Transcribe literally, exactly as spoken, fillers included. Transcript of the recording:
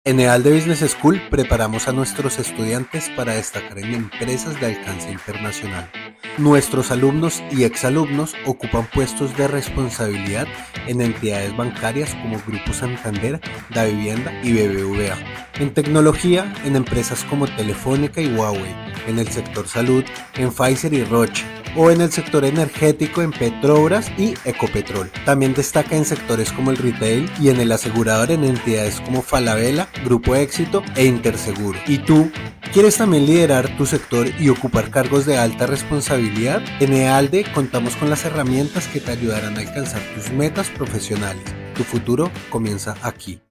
En EALDE Business School preparamos a nuestros estudiantes para destacar en empresas de alcance internacional. Nuestros alumnos y exalumnos ocupan puestos de responsabilidad en entidades bancarias como Grupo Santander, Davivienda y B B V A. En tecnología, en empresas como Telefónica y Huawei. En el sector salud, en Pfizer y Roche. O en el sector energético en Petrobras y Ecopetrol. También destaca en sectores como el retail y en el asegurador en entidades como Falabella, Grupo Éxito e Interseguro. ¿Y tú? ¿Quieres también liderar tu sector y ocupar cargos de alta responsabilidad? En EALDE contamos con las herramientas que te ayudarán a alcanzar tus metas profesionales. Tu futuro comienza aquí.